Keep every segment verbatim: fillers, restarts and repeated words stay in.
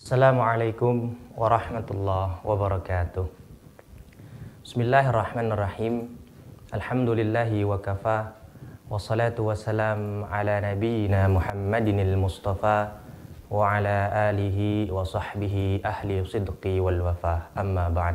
Assalamualaikum warahmatullahi wabarakatuh. Bismillahirrahmanirrahim. Alhamdulillahi wa kafa. Wassalatu wassalam ala nabiyyina Muhammadinil Mustafa wa ala alihi wa sahbihi ahli sidqi wal wafa. Amma ba'd.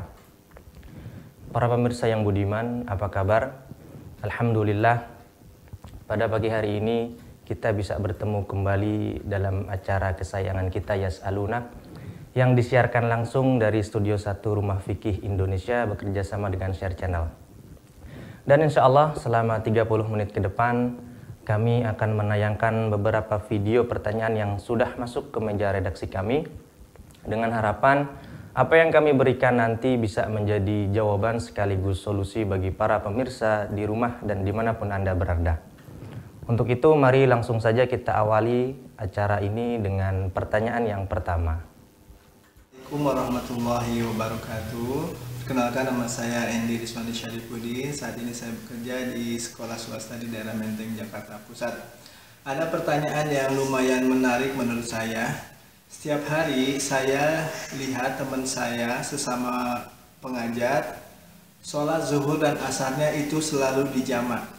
Para pemirsa yang budiman, apa kabar? Alhamdulillah, pada pagi hari ini kita bisa bertemu kembali dalam acara kesayangan kita Yas'aluna yang disiarkan langsung dari Studio satu Rumah Fikih Indonesia bekerja sama dengan Share Channel. Dan insya Allah selama tiga puluh menit ke depan kami akan menayangkan beberapa video pertanyaan yang sudah masuk ke meja redaksi kami dengan harapan apa yang kami berikan nanti bisa menjadi jawaban sekaligus solusi bagi para pemirsa di rumah dan dimanapun Anda berada. Untuk itu mari langsung saja kita awali acara ini dengan pertanyaan yang pertama. Assalamualaikum warahmatullahi wabarakatuh. Perkenalkan, nama saya Endi Riswandi Syarifudin. Saat ini saya bekerja di sekolah swasta di daerah Menteng, Jakarta Pusat. Ada pertanyaan yang lumayan menarik menurut saya. Setiap hari saya lihat teman saya sesama pengajar, sholat zuhur dan asarnya itu selalu dijamak.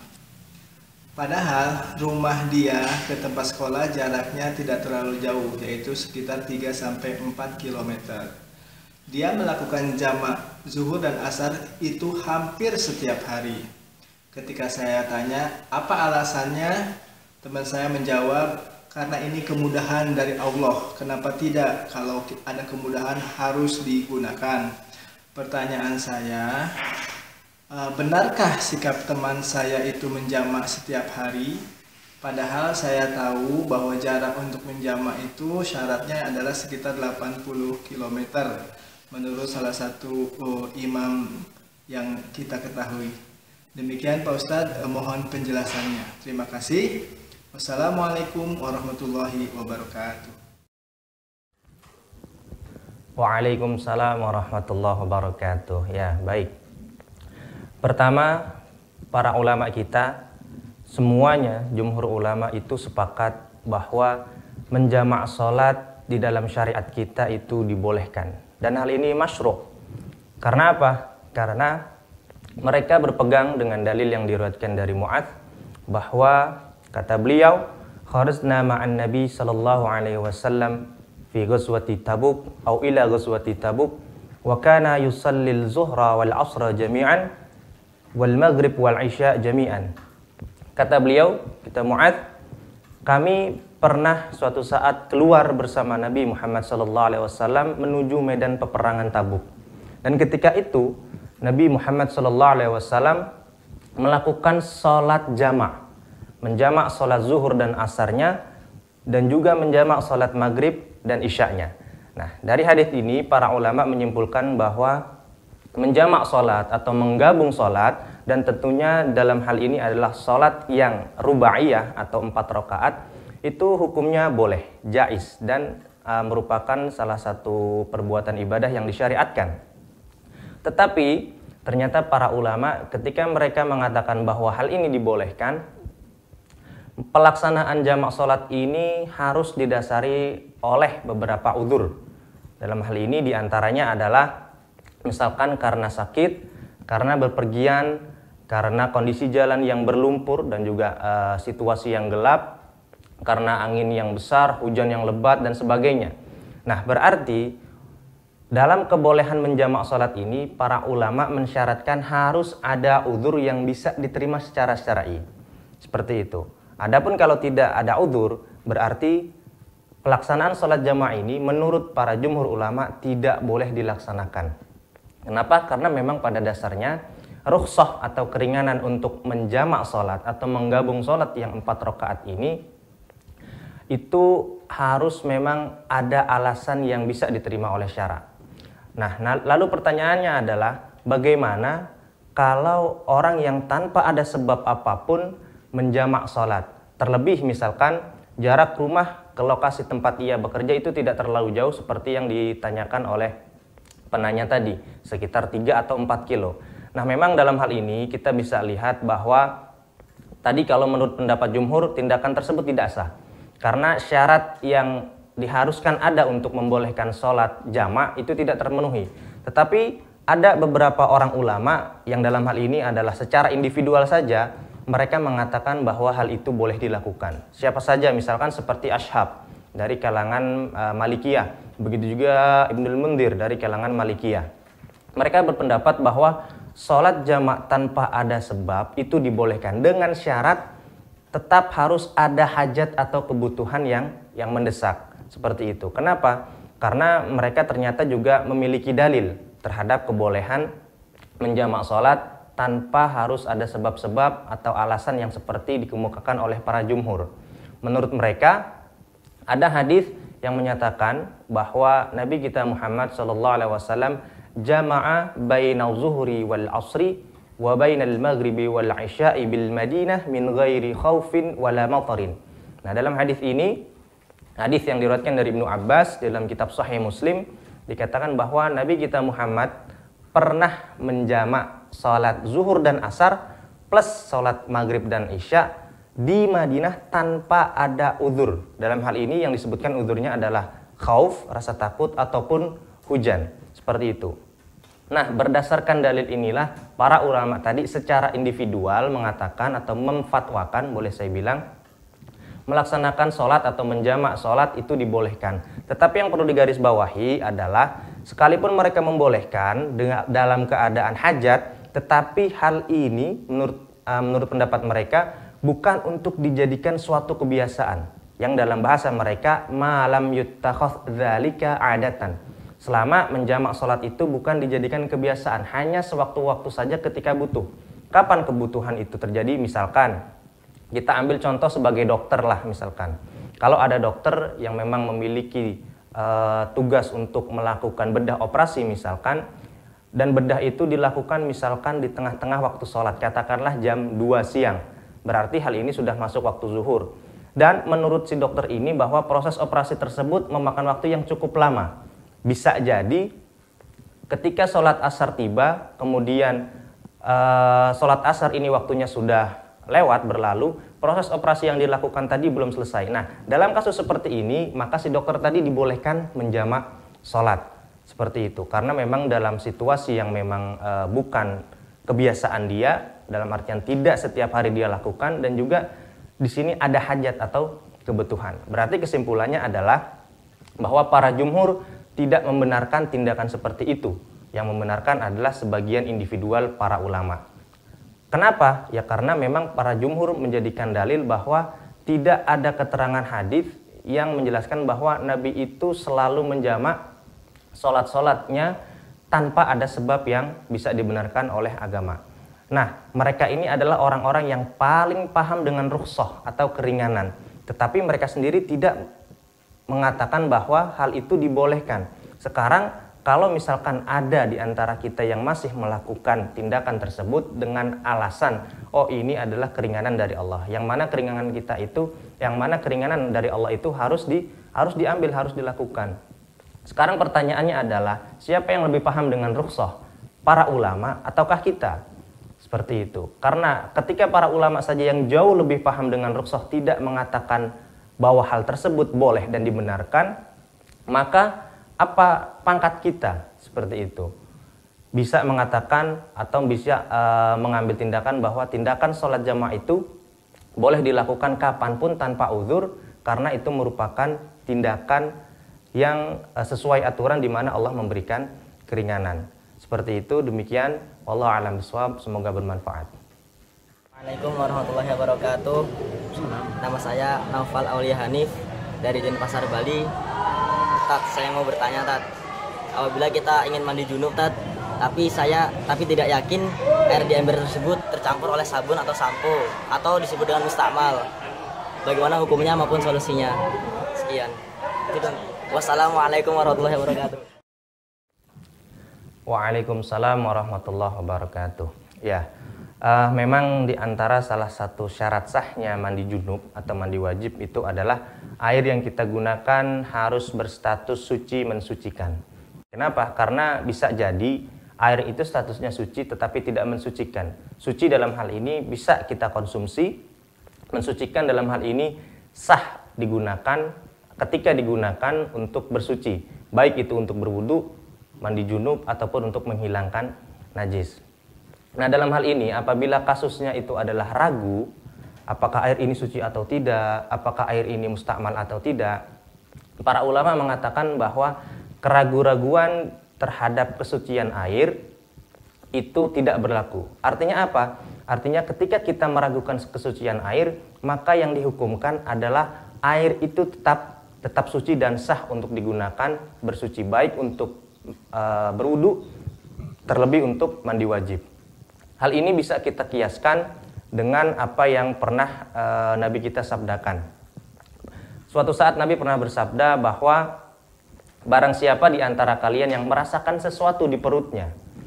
Padahal rumah dia ke tempat sekolah jaraknya tidak terlalu jauh, yaitu sekitar tiga sampai empat kilometer. Dia melakukan jamak zuhur dan asar itu hampir setiap hari. Ketika saya tanya, apa alasannya? Teman saya menjawab, karena ini kemudahan dari Allah. Kenapa tidak? Kalau ada kemudahan harus digunakan. Pertanyaan saya, benarkah sikap teman saya itu menjamak setiap hari? Padahal saya tahu bahwa jarak untuk menjamak itu syaratnya adalah sekitar delapan puluh kilometer menurut salah satu oh, imam yang kita ketahui. Demikian Pak Ustadz, mohon penjelasannya. Terima kasih. Wassalamualaikum warahmatullahi wabarakatuh. Waalaikumsalam warahmatullahi wabarakatuh. Ya, baik. Pertama, para ulama kita semuanya, jumhur ulama itu sepakat bahwa menjamak sholat di dalam syariat kita itu dibolehkan. Dan hal ini masyru'. Karena apa? Karena mereka berpegang dengan dalil yang diriwayatkan dari Mu'adz bahwa kata beliau, kharajna ma'an Nabi sallallahu alaihi wasallam fi ghazwati Tabuk atau ila ghazwati Tabuk wa kana yusallil zuhra wal asra jami'an wal maghrib wal isya jami'an. Kata beliau, kita Mu'adz, kami pernah suatu saat keluar bersama Nabi Muhammad sallallahu alaihi wasallam menuju medan peperangan Tabuk. Dan ketika itu Nabi Muhammad sallallahu alaihi wasallam melakukan sholat jamak, menjamak sholat zuhur dan asarnya, dan juga menjamak sholat maghrib dan isya'nya. Nah, dari hadis ini para ulama menyimpulkan bahwa menjamak sholat atau menggabung sholat, dan tentunya dalam hal ini adalah sholat yang rubaiyah atau empat rakaat, itu hukumnya boleh, jais, dan uh, merupakan salah satu perbuatan ibadah yang disyariatkan. Tetapi ternyata para ulama ketika mereka mengatakan bahwa hal ini dibolehkan, pelaksanaan jamak sholat ini harus didasari oleh beberapa udzur. Dalam hal ini diantaranya adalah misalkan karena sakit, karena berpergian, karena kondisi jalan yang berlumpur dan juga uh, situasi yang gelap, karena angin yang besar, hujan yang lebat dan sebagainya. Nah, berarti dalam kebolehan menjamak sholat ini para ulama mensyaratkan harus ada udzur yang bisa diterima secara syar'i. Seperti itu. Adapun kalau tidak ada udzur, berarti pelaksanaan sholat jamaah ini menurut para jumhur ulama tidak boleh dilaksanakan. Kenapa? Karena memang pada dasarnya rukhsah atau keringanan untuk menjamak sholat atau menggabung sholat yang empat rakaat ini itu harus memang ada alasan yang bisa diterima oleh syara'. Nah, lalu pertanyaannya adalah bagaimana kalau orang yang tanpa ada sebab apapun menjamak sholat? Terlebih misalkan jarak rumah ke lokasi tempat ia bekerja itu tidak terlalu jauh seperti yang ditanyakan oleh penanya tadi, sekitar tiga atau empat kilo. Nah, memang dalam hal ini kita bisa lihat bahwa tadi kalau menurut pendapat jumhur tindakan tersebut tidak sah. Karena syarat yang diharuskan ada untuk membolehkan sholat jamak itu tidak terpenuhi. Tetapi ada beberapa orang ulama yang dalam hal ini adalah secara individual saja mereka mengatakan bahwa hal itu boleh dilakukan. Siapa saja, misalkan seperti Ashhab dari kalangan uh, Malikiyah, begitu juga Ibnul Mundir dari kalangan Malikiyah. Mereka berpendapat bahwa sholat jamak tanpa ada sebab itu dibolehkan dengan syarat tetap harus ada hajat atau kebutuhan yang yang mendesak. Seperti itu. Kenapa? Karena mereka ternyata juga memiliki dalil terhadap kebolehan menjamak sholat tanpa harus ada sebab-sebab atau alasan yang seperti dikemukakan oleh para jumhur. Menurut mereka ada hadis yang menyatakan bahwa Nabi kita Muhammad shallallahu alaihi wasallam jama'a bainal zuhri wal asri wa bainal maghribi wal isya'i bil Madinah min ghairi khaufin wala matarin. Nah, dalam hadis ini, hadis yang diriwayatkan dari Ibnu Abbas dalam kitab Sahih Muslim, dikatakan bahwa Nabi kita Muhammad pernah menjamak salat zuhur dan asar plus salat maghrib dan isya di Madinah tanpa ada uzur. Dalam hal ini yang disebutkan uzurnya adalah khauf, rasa takut, ataupun hujan. Seperti itu. Nah, berdasarkan dalil inilah para ulama tadi secara individual mengatakan atau memfatwakan, boleh saya bilang, melaksanakan sholat atau menjamak sholat itu dibolehkan. Tetapi yang perlu digarisbawahi adalah sekalipun mereka membolehkan dengan dalam keadaan hajat, tetapi hal ini menurut uh, menurut pendapat mereka bukan untuk dijadikan suatu kebiasaan yang dalam bahasa mereka malam yuttakhadz dzalika adatan. Selama menjamak sholat itu bukan dijadikan kebiasaan, hanya sewaktu-waktu saja ketika butuh. Kapan kebutuhan itu terjadi? Misalkan kita ambil contoh sebagai dokter lah misalkan. Kalau ada dokter yang memang memiliki uh, tugas untuk melakukan bedah operasi misalkan, dan bedah itu dilakukan misalkan di tengah-tengah waktu sholat, katakanlah jam dua siang. Berarti hal ini sudah masuk waktu zuhur. Dan menurut si dokter ini bahwa proses operasi tersebut memakan waktu yang cukup lama. Bisa jadi ketika sholat asar tiba, kemudian uh, sholat asar ini waktunya sudah lewat berlalu, proses operasi yang dilakukan tadi belum selesai. Nah, dalam kasus seperti ini, maka si dokter tadi dibolehkan menjamak sholat. Seperti itu. Karena memang dalam situasi yang memang e, bukan kebiasaan dia, dalam artian tidak setiap hari dia lakukan, dan juga di sini ada hajat atau kebutuhan. Berarti kesimpulannya adalah bahwa para jumhur tidak membenarkan tindakan seperti itu. Yang membenarkan adalah sebagian individual para ulama. Kenapa? Ya karena memang para jumhur menjadikan dalil bahwa tidak ada keterangan hadis yang menjelaskan bahwa Nabi itu selalu menjamak sholat-sholatnya tanpa ada sebab yang bisa dibenarkan oleh agama. Nah, mereka ini adalah orang-orang yang paling paham dengan rukhsah atau keringanan. Tetapi mereka sendiri tidak mengatakan bahwa hal itu dibolehkan. Sekarang kalau misalkan ada di antara kita yang masih melakukan tindakan tersebut dengan alasan, oh ini adalah keringanan dari Allah. Yang mana keringanan kita itu, yang mana keringanan dari Allah itu harus di harus diambil, harus dilakukan. Sekarang pertanyaannya adalah, siapa yang lebih paham dengan rukhsah? Para ulama ataukah kita? Seperti itu. Karena ketika para ulama saja yang jauh lebih paham dengan rukhsah tidak mengatakan bahwa hal tersebut boleh dan dibenarkan, maka apa pangkat kita seperti itu? Bisa mengatakan atau bisa uh, mengambil tindakan bahwa tindakan sholat jamaah itu boleh dilakukan kapanpun tanpa uzur, karena itu merupakan tindakan yang uh, sesuai aturan di mana Allah memberikan keringanan. Seperti itu. Demikian, wallahu a'lam bishawab. Semoga bermanfaat. Assalamualaikum warahmatullahi wabarakatuh. Nama saya Naufal Aulia Hanif dari Denpasar, Bali. Tat, saya mau bertanya, Tat. Apabila kita ingin mandi junub, Tat, tapi saya tapi tidak yakin air di ember tersebut tercampur oleh sabun atau sampo atau disebut dengan mustakmal, bagaimana hukumnya maupun solusinya? Sekian. Wassalamualaikum warahmatullahi wabarakatuh. Waalaikumsalam warahmatullahi wabarakatuh. Ya, uh, memang di antara salah satu syarat sahnya mandi junub atau mandi wajib itu adalah air yang kita gunakan harus berstatus suci mensucikan. Kenapa? Karena bisa jadi air itu statusnya suci tetapi tidak mensucikan. Suci dalam hal ini bisa kita konsumsi, mensucikan dalam hal ini sah digunakan ketika digunakan untuk bersuci, baik itu untuk berwudu, mandi junub, ataupun untuk menghilangkan najis. Nah, dalam hal ini apabila kasusnya itu adalah ragu, apakah air ini suci atau tidak, apakah air ini mustakmal atau tidak, para ulama mengatakan bahwa keraguan-raguan terhadap kesucian air itu tidak berlaku. Artinya apa? Artinya ketika kita meragukan kesucian air, maka yang dihukumkan adalah air itu tetap tetap suci dan sah untuk digunakan bersuci, baik untuk uh, berwudu, terlebih untuk mandi wajib. Hal ini bisa kita kiaskan dengan apa yang pernah uh, Nabi kita sabdakan. Suatu saat Nabi pernah bersabda bahwa barang siapa di antara kalian yang merasakan sesuatu di perutnya,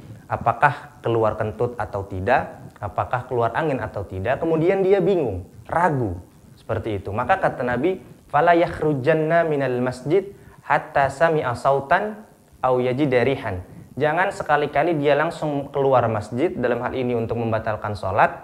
apakah keluar kentut atau tidak, apakah keluar angin atau tidak, kemudian dia bingung, ragu, seperti itu. Maka kata Nabi, fala yakhrujanna minal masjid hatta sami'a sautan aw yajida rihan. Jangan sekali-kali dia langsung keluar masjid dalam hal ini untuk membatalkan sholat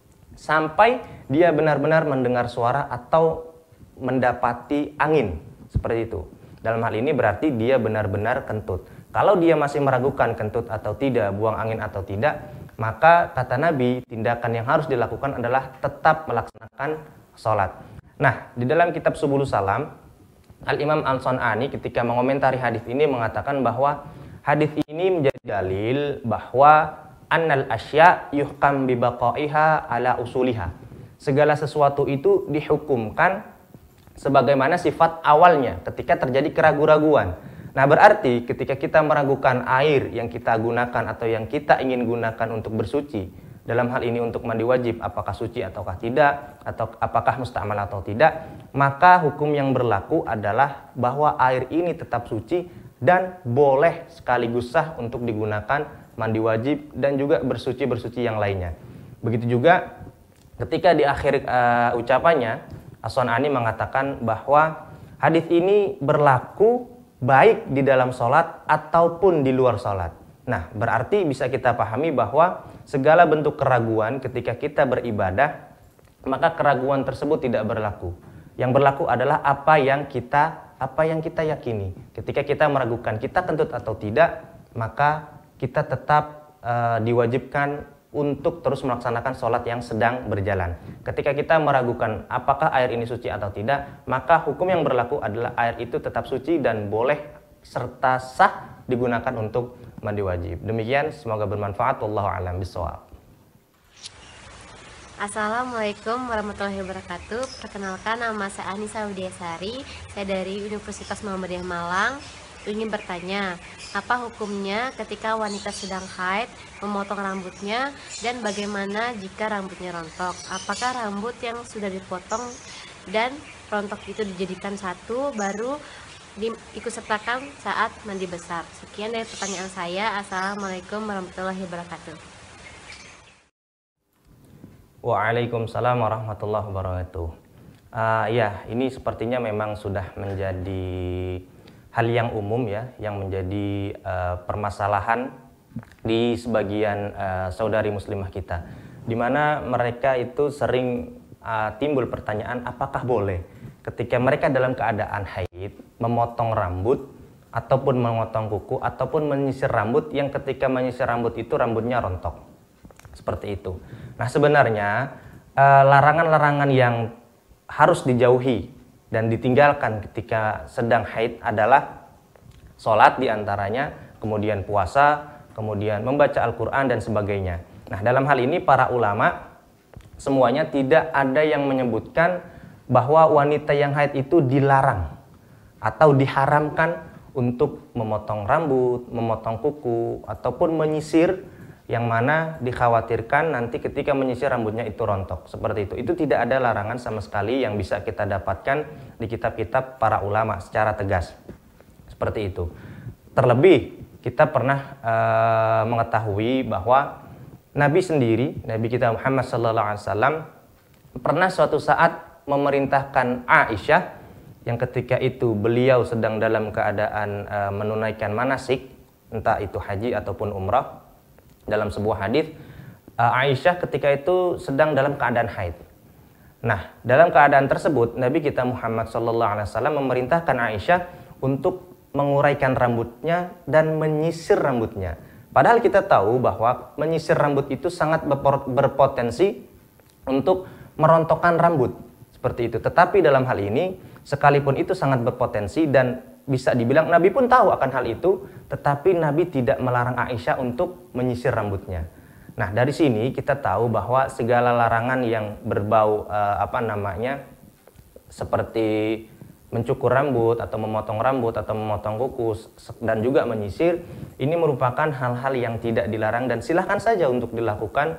sampai dia benar-benar mendengar suara atau mendapati angin, seperti itu. Dalam hal ini berarti dia benar-benar kentut. Kalau dia masih meragukan kentut atau tidak, buang angin atau tidak, maka kata Nabi, tindakan yang harus dilakukan adalah tetap melaksanakan sholat. Nah, di dalam kitab Subulus Salam, Al-Imam Al-San'ani ketika mengomentari hadis ini mengatakan bahwa hadis ini menjadi dalil bahwa annal asya yuhkam bibaqaiha ala usuliha. Segala sesuatu itu dihukumkan sebagaimana sifat awalnya ketika terjadi keraguan-raguan. Nah, berarti ketika kita meragukan air yang kita gunakan atau yang kita ingin gunakan untuk bersuci, dalam hal ini untuk mandi wajib, apakah suci ataukah tidak, atau apakah mustakmal atau tidak, maka hukum yang berlaku adalah bahwa air ini tetap suci dan boleh sekaligus sah untuk digunakan mandi wajib dan juga bersuci-bersuci yang lainnya. Begitu juga ketika di akhir uh, ucapannya, As-San'ani mengatakan bahwa hadis ini berlaku baik di dalam sholat ataupun di luar sholat. Nah, berarti bisa kita pahami bahwa segala bentuk keraguan ketika kita beribadah, maka keraguan tersebut tidak berlaku. Yang berlaku adalah apa yang kita apa yang kita yakini. Ketika kita meragukan kita kentut atau tidak, maka kita tetap uh, diwajibkan untuk terus melaksanakan sholat yang sedang berjalan. Ketika kita meragukan apakah air ini suci atau tidak, maka hukum yang berlaku adalah air itu tetap suci dan boleh serta sah digunakan untuk mandi wajib. Demikian, semoga bermanfaat. Wallahu a'lam bishawab. Assalamualaikum warahmatullahi wabarakatuh. Perkenalkan, nama saya Anissa Widiasari. Saya dari Universitas Muhammadiyah Malang. Ingin bertanya, apa hukumnya ketika wanita sedang haid memotong rambutnya, dan bagaimana jika rambutnya rontok? Apakah rambut yang sudah dipotong dan rontok itu dijadikan satu baru diikutsertakan saat mandi besar? Sekian dari pertanyaan saya. Assalamualaikum warahmatullahi wabarakatuh. Waalaikumsalam warahmatullahi wabarakatuh. Uh, ya, ini sepertinya memang sudah menjadi hal yang umum ya, yang menjadi uh, permasalahan di sebagian uh, saudari muslimah kita, di mana mereka itu sering uh, timbul pertanyaan apakah boleh ketika mereka dalam keadaan haid memotong rambut ataupun memotong kuku ataupun menyisir rambut yang ketika menyisir rambut itu rambutnya rontok, seperti itu. Nah, sebenarnya uh, larangan-larangan yang harus dijauhi dan ditinggalkan ketika sedang haid adalah sholat diantaranya, kemudian puasa, kemudian membaca Al-Quran dan sebagainya. Nah, dalam hal ini para ulama semuanya tidak ada yang menyebutkan bahwa wanita yang haid itu dilarang atau diharamkan untuk memotong rambut, memotong kuku, ataupun menyisir, yang mana dikhawatirkan nanti ketika menyisir rambutnya itu rontok, seperti itu. Itu tidak ada larangan sama sekali yang bisa kita dapatkan di kitab-kitab para ulama secara tegas, seperti itu. Terlebih kita pernah uh, mengetahui bahwa Nabi sendiri, Nabi kita Muhammad sallallahu alaihi wasallam pernah suatu saat memerintahkan Aisyah yang ketika itu beliau sedang dalam keadaan uh, menunaikan manasik, entah itu haji ataupun umrah. Dalam sebuah hadis, uh, Aisyah ketika itu sedang dalam keadaan haid. Nah, dalam keadaan tersebut Nabi kita Muhammad shallallahu alaihi wasallam memerintahkan Aisyah untuk menguraikan rambutnya dan menyisir rambutnya. Padahal kita tahu bahwa menyisir rambut itu sangat berpotensi untuk merontokkan rambut seperti itu. Tetapi dalam hal ini sekalipun itu sangat berpotensi dan bisa dibilang Nabi pun tahu akan hal itu, tetapi Nabi tidak melarang Aisyah untuk menyisir rambutnya. Nah, dari sini kita tahu bahwa segala larangan yang berbau eh, apa namanya seperti mencukur rambut atau memotong rambut atau memotong kuku dan juga menyisir ini merupakan hal-hal yang tidak dilarang dan silahkan saja untuk dilakukan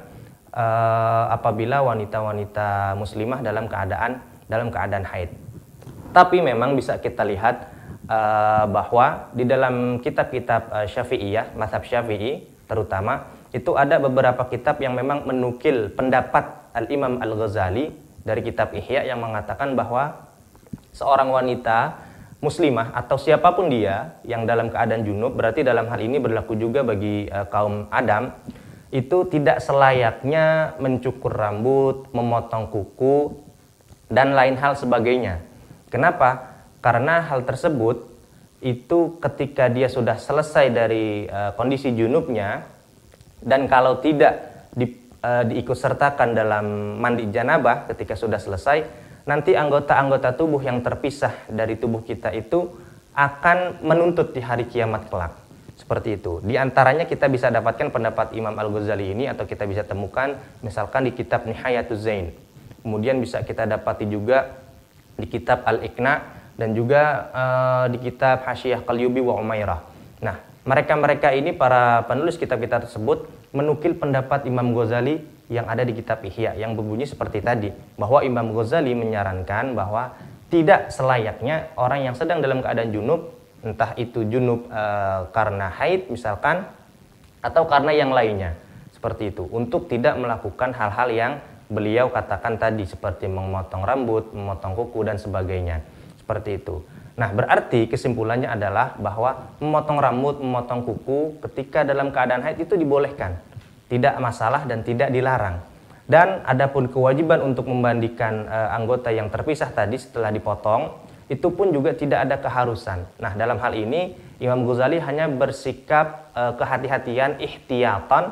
uh, apabila wanita-wanita muslimah dalam keadaan dalam keadaan haid. Tapi memang bisa kita lihat uh, bahwa di dalam kitab-kitab uh, Syafi'iyah, mazhab Syafi'i terutama itu ada beberapa kitab yang memang menukil pendapat Al-Imam Al-Ghazali dari kitab Ihya yang mengatakan bahwa seorang wanita muslimah atau siapapun dia yang dalam keadaan junub, berarti dalam hal ini berlaku juga bagi uh, kaum Adam, itu tidak selayaknya mencukur rambut, memotong kuku, dan lain hal sebagainya. Kenapa? Karena hal tersebut itu ketika dia sudah selesai dari uh, kondisi junubnya, dan kalau tidak di, uh, diikutsertakan dalam mandi janabah ketika sudah selesai, nanti anggota-anggota tubuh yang terpisah dari tubuh kita itu akan menuntut di hari kiamat kelak. Seperti itu. Di antaranya kita bisa dapatkan pendapat Imam Al-Ghazali ini atau kita bisa temukan misalkan di kitab Nihayatuz Zain. Kemudian bisa kita dapati juga di kitab Al-Iqna dan juga uh, di kitab Hasyiyah Qalyubi wa Umairah. Nah, mereka-mereka ini para penulis kitab-kitab tersebut menukil pendapat Imam Ghazali yang ada di kitab Ihya yang berbunyi seperti tadi, bahwa Imam Ghazali menyarankan bahwa tidak selayaknya orang yang sedang dalam keadaan junub, entah itu junub e, karena haid misalkan atau karena yang lainnya seperti itu, untuk tidak melakukan hal-hal yang beliau katakan tadi seperti memotong rambut, memotong kuku dan sebagainya seperti itu. Nah, berarti kesimpulannya adalah bahwa memotong rambut, memotong kuku ketika dalam keadaan haid itu dibolehkan, tidak masalah dan tidak dilarang. Dan adapun kewajiban untuk memandikan e, anggota yang terpisah tadi setelah dipotong, itu pun juga tidak ada keharusan. Nah, dalam hal ini Imam Ghazali hanya bersikap e, kehati-hatian, ihtiyatan,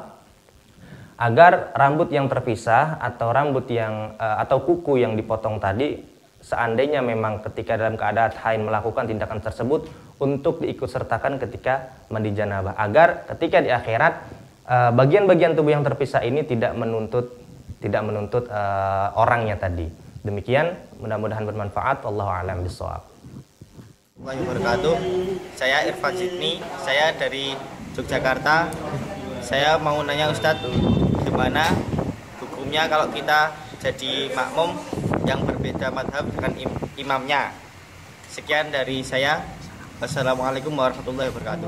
agar rambut yang terpisah atau rambut yang e, atau kuku yang dipotong tadi, seandainya memang ketika dalam keadaan haid melakukan tindakan tersebut, untuk diikutsertakan ketika mandi janabah, agar ketika di akhirat bagian-bagian uh, tubuh yang terpisah ini tidak menuntut tidak menuntut uh, orangnya tadi. Demikian, mudah-mudahan bermanfaat. Wallahu a'lam bishawab. Wabarakatuh. Saya Irfan Sidni, saya dari Yogyakarta. Saya mau nanya Ustadz, gimana hukumnya kalau kita jadi makmum yang berbeda madhab dengan im imamnya? Sekian dari saya. Wassalamualaikum warahmatullahi wabarakatuh.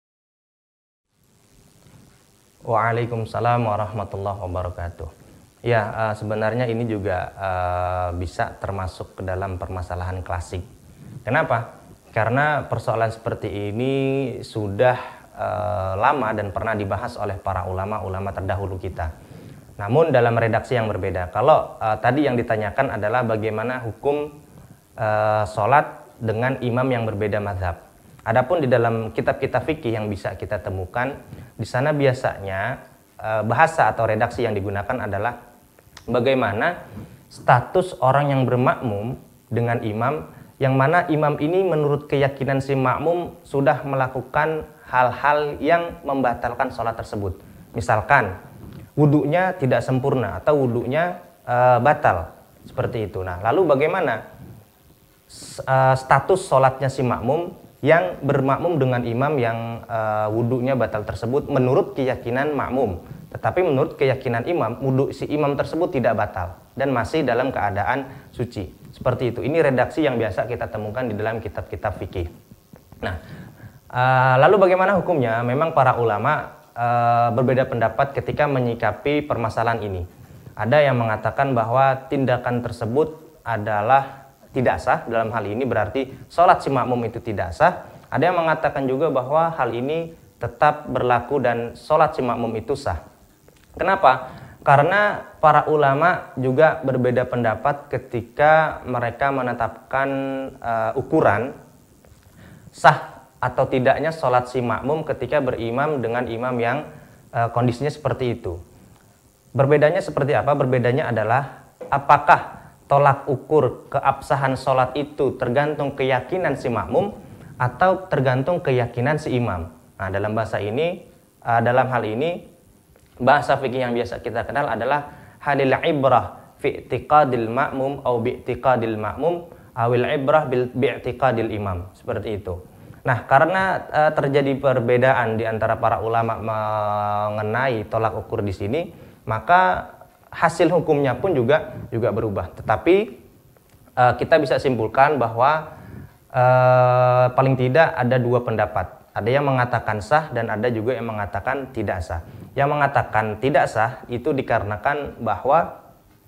Waalaikumsalam warahmatullahi wabarakatuh. Ya, uh, sebenarnya ini juga uh, bisa termasuk ke dalam permasalahan klasik. Kenapa? Karena persoalan seperti ini sudah uh, lama dan pernah dibahas oleh para ulama-ulama terdahulu kita. Namun dalam redaksi yang berbeda. Kalau uh, tadi yang ditanyakan adalah bagaimana hukum uh, sholat dengan imam yang berbeda mazhab. Adapun di dalam kitab-kitab fikih yang bisa kita temukan, di sana biasanya e, bahasa atau redaksi yang digunakan adalah bagaimana status orang yang bermakmum dengan imam, yang mana imam ini menurut keyakinan si makmum sudah melakukan hal-hal yang membatalkan sholat tersebut. Misalkan wudhunya tidak sempurna atau wudhunya e, batal, seperti itu. Nah, lalu bagaimana e, status sholatnya si makmum yang bermakmum dengan imam yang uh, wudhunya batal tersebut menurut keyakinan makmum, tetapi menurut keyakinan imam, wudhu si imam tersebut tidak batal dan masih dalam keadaan suci. Seperti itu. Ini redaksi yang biasa kita temukan di dalam kitab-kitab fikih. Nah, uh, lalu bagaimana hukumnya? Memang para ulama uh, berbeda pendapat ketika menyikapi permasalahan ini. Ada yang mengatakan bahwa tindakan tersebut adalah tidak sah, dalam hal ini berarti sholat si makmum itu tidak sah. Ada yang mengatakan juga bahwa hal ini tetap berlaku dan sholat si makmum itu sah. Kenapa? Karena para ulama juga berbeda pendapat ketika mereka menetapkan uh, ukuran sah atau tidaknya sholat si makmum ketika berimam dengan imam yang uh, kondisinya seperti itu. Berbedanya seperti apa? Berbedanya adalah apakah tolak ukur keabsahan sholat itu tergantung keyakinan si makmum atau tergantung keyakinan si imam. Nah, dalam bahasa ini, uh, dalam hal ini bahasa fikih yang biasa kita kenal adalah halil ibrah fi i'tiqadil ma'mum au bi i'tiqadil ma'mum awil ibrah bil bi i'tiqadil imam, seperti itu. Nah, karena uh, terjadi perbedaan di antara para ulama mengenai tolak ukur di sini, maka hasil hukumnya pun juga juga berubah. Tetapi uh, kita bisa simpulkan bahwa uh, paling tidak ada dua pendapat. Ada yang mengatakan sah dan ada juga yang mengatakan tidak sah. Yang mengatakan tidak sah itu dikarenakan bahwa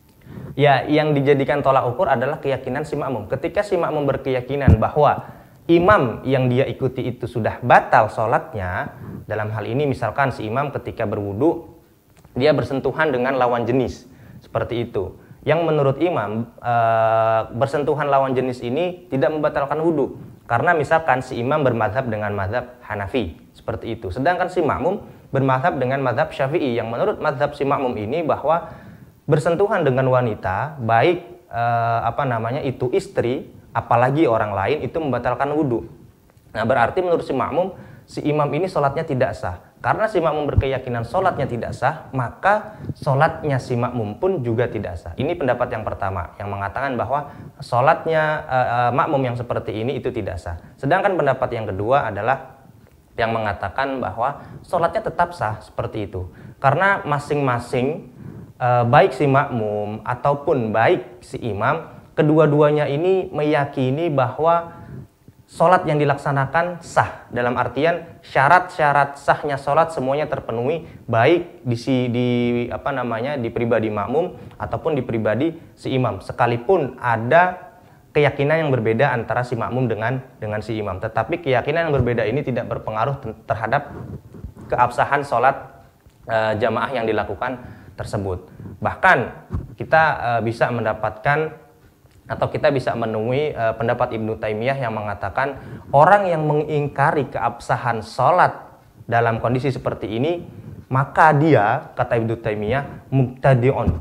ya yang dijadikan tolak ukur adalah keyakinan si makmum. Ketika si makmum berkeyakinan bahwa imam yang dia ikuti itu sudah batal sholatnya, dalam hal ini misalkan si imam ketika berwudu dia bersentuhan dengan lawan jenis, seperti itu. Yang menurut imam e, bersentuhan lawan jenis ini tidak membatalkan wudu. Karena misalkan si imam bermadhab dengan madhab Hanafi, seperti itu. Sedangkan si makmum bermadhab dengan madhab Syafi'i, yang menurut madhab si makmum ini bahwa bersentuhan dengan wanita, baik e, apa namanya itu istri, apalagi orang lain, itu membatalkan wudu. Nah, berarti menurut si makmum, si imam ini sholatnya tidak sah. Karena si makmum berkeyakinan sholatnya tidak sah, maka sholatnya si makmum pun juga tidak sah. Ini pendapat yang pertama, yang mengatakan bahwa sholatnya uh, uh, makmum yang seperti ini itu tidak sah. Sedangkan pendapat yang kedua adalah yang mengatakan bahwa sholatnya tetap sah, seperti itu. Karena masing-masing, uh, baik si makmum ataupun baik si imam, kedua-duanya ini meyakini bahwa sholat yang dilaksanakan sah, dalam artian syarat-syarat sahnya sholat semuanya terpenuhi, baik di, di apa namanya di pribadi makmum ataupun di pribadi si imam, sekalipun ada keyakinan yang berbeda antara si makmum dengan dengan si imam. Tetapi keyakinan yang berbeda ini tidak berpengaruh terhadap keabsahan sholat e, jamaah yang dilakukan tersebut. Bahkan kita e, bisa mendapatkan atau kita bisa menemui uh, pendapat Ibnu Taimiyah yang mengatakan orang yang mengingkari keabsahan sholat dalam kondisi seperti ini, maka dia, kata Ibnu Taimiyah, mubtadi'un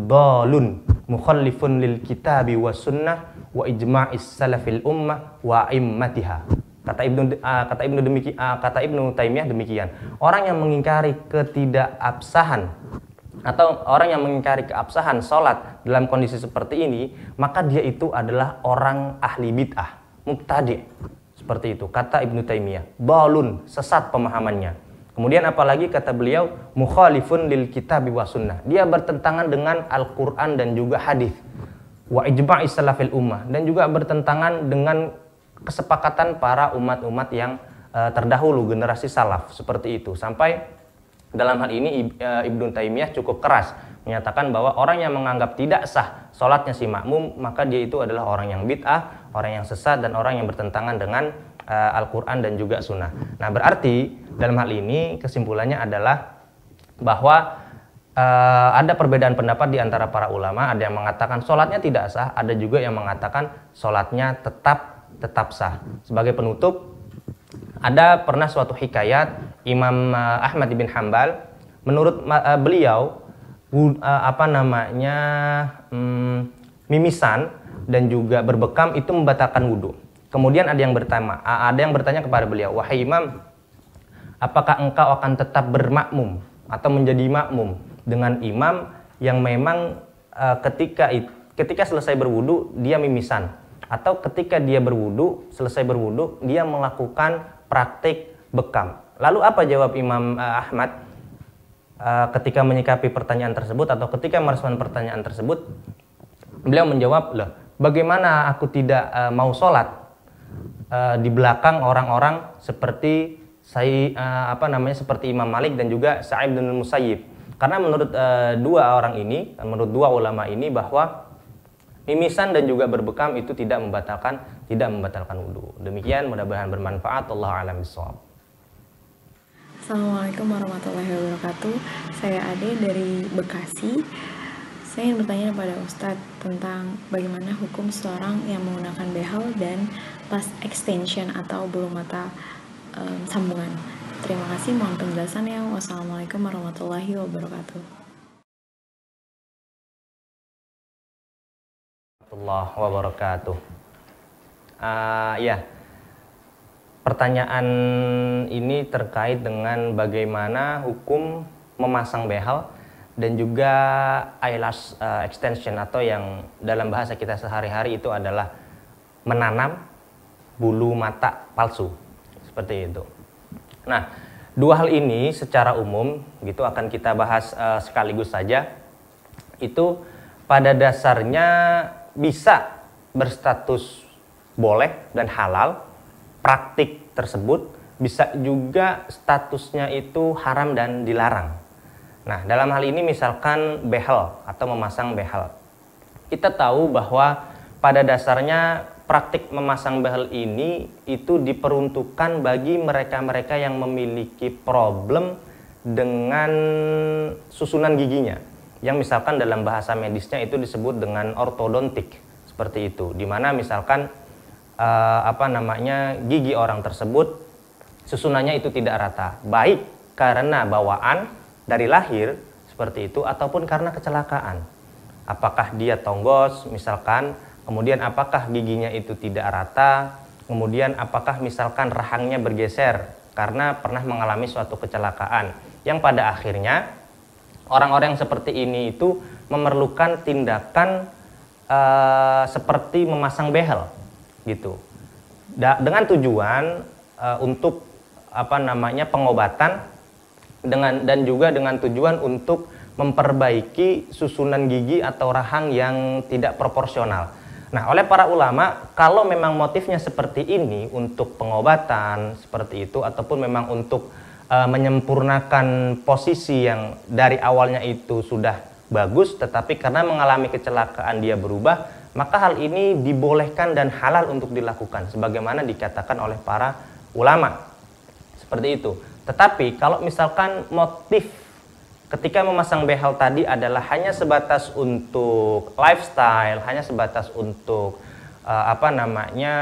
dhalun mukhallifun lil kitabi wa sunnah wa ijma'is salafil ummah wa immatiha. Kata Ibnu uh, kata Ibnu demiki, uh, kata Ibnu Taimiyah demikian. Orang yang mengingkari ketidakabsahan atau orang yang mengingkari keabsahan sholat dalam kondisi seperti ini, maka dia itu adalah orang ahli bid'ah, mubtadi', seperti itu kata Ibnu Taimiyah. Balun, sesat pemahamannya. Kemudian apalagi kata beliau, mukhalifun lil kitabi wa sunnah, dia bertentangan dengan Al-Quran dan juga hadis, wa ijma'is salafil ummah, dan juga bertentangan dengan kesepakatan para umat-umat yang uh, terdahulu, generasi salaf, seperti itu. Sampai dalam hal ini Ibnu Taimiyah cukup keras menyatakan bahwa orang yang menganggap tidak sah sholatnya si makmum, maka dia itu adalah orang yang bid'ah, orang yang sesat, dan orang yang bertentangan dengan uh, Al-Quran dan juga sunnah. Nah, berarti dalam hal ini kesimpulannya adalah bahwa uh, ada perbedaan pendapat di antara para ulama. Ada yang mengatakan sholatnya tidak sah, ada juga yang mengatakan sholatnya tetap tetap sah. Sebagai penutup, ada pernah suatu hikayat Imam Ahmad bin Hanbal, menurut uh, beliau uh, apa namanya um, mimisan dan juga berbekam itu membatalkan wudhu. Kemudian ada yang bertanya, ada yang bertanya kepada beliau, wahai Imam, apakah engkau akan tetap bermakmum atau menjadi makmum dengan imam yang memang uh, ketika ketika selesai berwudhu dia mimisan, atau ketika dia berwudhu selesai berwudhu dia melakukan praktik bekam? Lalu apa jawab Imam uh, Ahmad uh, ketika menyikapi pertanyaan tersebut atau ketika merespon pertanyaan tersebut? Beliau menjawab, loh, bagaimana aku tidak uh, mau sholat uh, di belakang orang-orang seperti saya uh, apa namanya seperti Imam Malik dan juga Sa'id bin Musayyib? Karena menurut uh, dua orang ini, menurut dua ulama ini, bahwa mimisan dan juga berbekam itu tidak membatalkan tidak membatalkan wudhu. Demikian, mudah-mudahan bermanfaat. Allahu a'lam bishawab. Assalamualaikum warahmatullahi wabarakatuh. Saya Ade dari Bekasi. Saya ingin bertanya kepada Ustadz tentang bagaimana hukum seorang yang menggunakan behel dan lash extension atau bulu mata um, sambungan. Terima kasih, mohon penjelasannya. Wassalamualaikum warahmatullahi wabarakatuh. Warahmatullahi wabarakatuh. Uh, ya, pertanyaan ini terkait dengan bagaimana hukum memasang behel dan juga eyelash uh, extension, atau yang dalam bahasa kita sehari-hari itu adalah menanam bulu mata palsu, seperti itu. Nah, dua hal ini secara umum gitu akan kita bahas uh, sekaligus saja. Itu pada dasarnya bisa berstatus boleh dan halal, praktik tersebut bisa juga statusnya itu haram dan dilarang. Nah, dalam hal ini misalkan behel atau memasang behel. Kita tahu bahwa pada dasarnya praktik memasang behel ini itu diperuntukkan bagi mereka-mereka yang memiliki problem dengan susunan giginya. Yang misalkan dalam bahasa medisnya itu disebut dengan ortodontik, seperti itu. Dimana misalkan uh, apa namanya gigi orang tersebut susunannya itu tidak rata, baik karena bawaan dari lahir seperti itu ataupun karena kecelakaan. Apakah dia tonggos misalkan, kemudian apakah giginya itu tidak rata, kemudian apakah misalkan rahangnya bergeser karena pernah mengalami suatu kecelakaan, yang pada akhirnya orang-orang yang seperti ini itu memerlukan tindakan uh, seperti memasang behel gitu. Da dengan tujuan uh, untuk apa namanya pengobatan dengan dan juga dengan tujuan untuk memperbaiki susunan gigi atau rahang yang tidak proporsional. Nah, oleh para ulama, kalau memang motifnya seperti ini untuk pengobatan seperti itu ataupun memang untuk uh, menyempurnakan posisi yang dari awalnya itu sudah bagus tetapi karena mengalami kecelakaan dia berubah, maka hal ini dibolehkan dan halal untuk dilakukan sebagaimana dikatakan oleh para ulama. Seperti itu. Tetapi kalau misalkan motif ketika memasang behel tadi adalah hanya sebatas untuk lifestyle, hanya sebatas untuk uh, apa namanya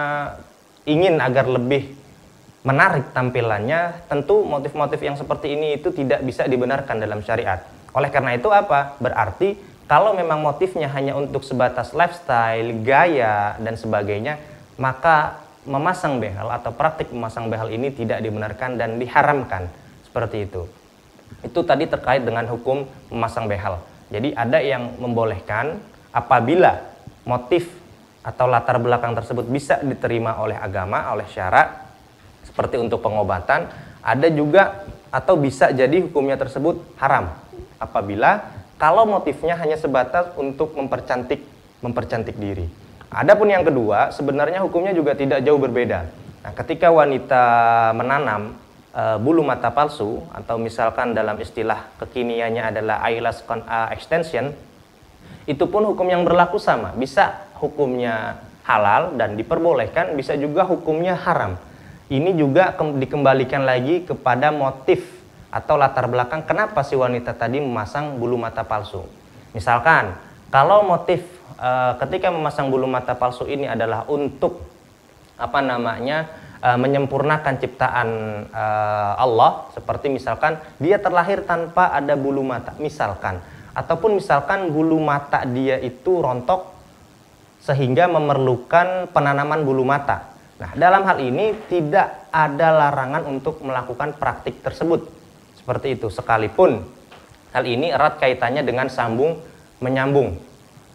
ingin agar lebih menarik tampilannya, tentu motif-motif yang seperti ini itu tidak bisa dibenarkan dalam syariat. Oleh karena itu apa? Berarti kalau memang motifnya hanya untuk sebatas lifestyle, gaya dan sebagainya, maka memasang behel atau praktik memasang behel ini tidak dibenarkan dan diharamkan, seperti itu. Itu tadi terkait dengan hukum memasang behel. Jadi ada yang membolehkan apabila motif atau latar belakang tersebut bisa diterima oleh agama, oleh syara, seperti untuk pengobatan. Ada juga atau bisa jadi hukumnya tersebut haram apabila kalau motifnya hanya sebatas untuk mempercantik mempercantik diri. Adapun yang kedua, sebenarnya hukumnya juga tidak jauh berbeda. Nah, ketika wanita menanam e, bulu mata palsu atau misalkan dalam istilah kekiniannya adalah eyelash extension, itu pun hukum yang berlaku sama. Bisa hukumnya halal dan diperbolehkan, bisa juga hukumnya haram. Ini juga dikembalikan lagi kepada motif atau latar belakang kenapa si wanita tadi memasang bulu mata palsu. Misalkan kalau motif Uh, ketika memasang bulu mata palsu ini adalah untuk apa namanya uh, menyempurnakan ciptaan uh, Allah, seperti misalkan dia terlahir tanpa ada bulu mata misalkan, ataupun misalkan bulu mata dia itu rontok sehingga memerlukan penanaman bulu mata. Nah, dalam hal ini tidak ada larangan untuk melakukan praktik tersebut seperti itu, sekalipun hal ini erat kaitannya dengan sambung menyambung.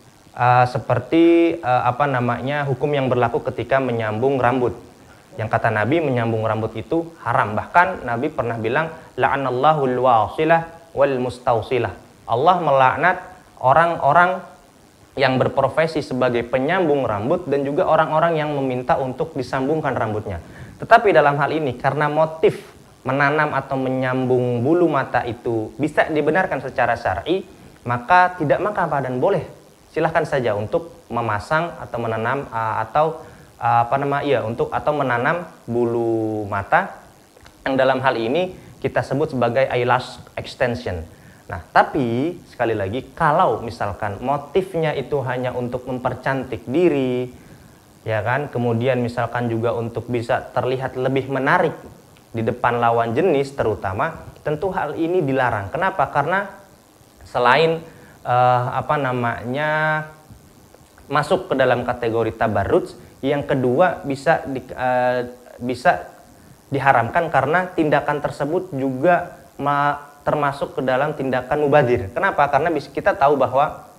Uh, seperti uh, apa namanya hukum yang berlaku ketika menyambung rambut. Yang kata Nabi menyambung rambut itu haram. Bahkan Nabi pernah bilang la'anallahu al-wasilah wal mustausilah. Allah melaknat orang-orang yang berprofesi sebagai penyambung rambut dan juga orang-orang yang meminta untuk disambungkan rambutnya. Tetapi dalam hal ini karena motif menanam atau menyambung bulu mata itu bisa dibenarkan secara syar'i, maka tidak mengapa dan boleh. Silahkan saja untuk memasang atau menanam uh, atau uh, apa nama iya untuk atau menanam bulu mata yang dalam hal ini kita sebut sebagai eyelash extension. Nah, tapi sekali lagi kalau misalkan motifnya itu hanya untuk mempercantik diri, ya kan, kemudian misalkan juga untuk bisa terlihat lebih menarik di depan lawan jenis terutama, tentu hal ini dilarang. Kenapa? Karena selain uh, apa namanya masuk ke dalam kategori tabarruj, yang kedua bisa di, uh, bisa diharamkan karena tindakan tersebut juga ma termasuk ke dalam tindakan mubadir. Kenapa? Karena kita tahu bahwa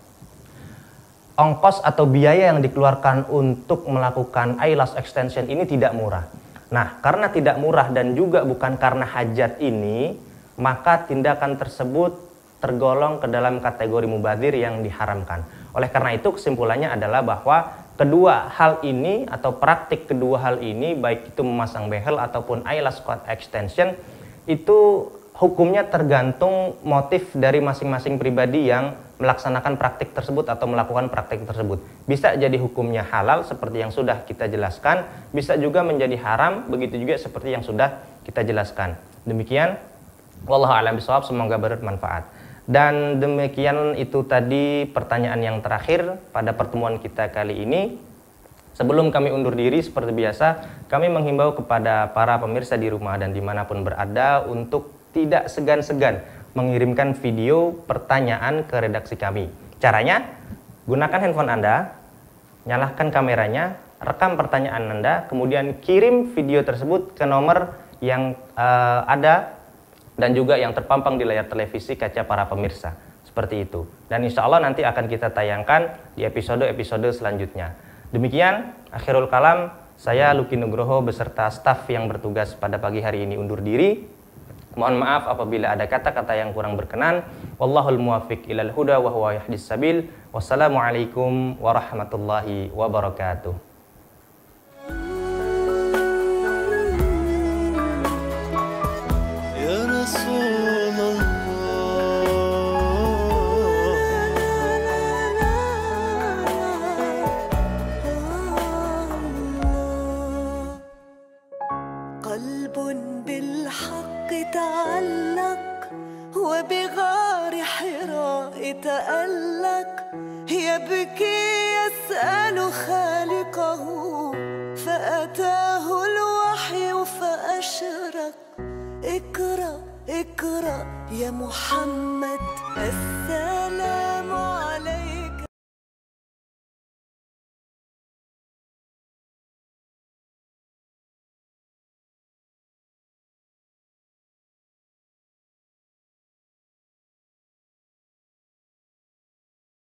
ongkos atau biaya yang dikeluarkan untuk melakukan eyelash extension ini tidak murah. Nah, karena tidak murah dan juga bukan karena hajat ini, maka tindakan tersebut tergolong ke dalam kategori mubadir yang diharamkan. Oleh karena itu kesimpulannya adalah bahwa kedua hal ini atau praktik kedua hal ini, baik itu memasang behel ataupun eyelash extension, itu hukumnya tergantung motif dari masing-masing pribadi yang melaksanakan praktik tersebut atau melakukan praktik tersebut. Bisa jadi hukumnya halal seperti yang sudah kita jelaskan, bisa juga menjadi haram, begitu juga seperti yang sudah kita jelaskan. Demikian, wallahu a'lam bishawab, semoga bermanfaat. Dan demikian itu tadi pertanyaan yang terakhir pada pertemuan kita kali ini. Sebelum kami undur diri seperti biasa, kami menghimbau kepada para pemirsa di rumah dan dimanapun berada untuk tidak segan-segan mengirimkan video pertanyaan ke redaksi kami. Caranya, gunakan handphone Anda, nyalakan kameranya, rekam pertanyaan Anda, kemudian kirim video tersebut ke nomor yang uh, ada dan juga yang terpampang di layar televisi kaca para pemirsa. Seperti itu. Dan insya Allah nanti akan kita tayangkan di episode-episode selanjutnya. Demikian, akhirul kalam, saya Luki Nugroho beserta staf yang bertugas pada pagi hari ini undur diri. Mohon maaf apabila ada kata-kata yang kurang berkenan. Wallahul muwaffiq ilal huda wa huwa yahdis sabil. Wassalamualaikum warahmatullahi wabarakatuh. Ya Rasulullah, qalbun bil تعلق وبغار حراء تألق يبكي يسأل خالقه فأتاه الوحي فأشرق اقرأ اقرأ يا محمد السلام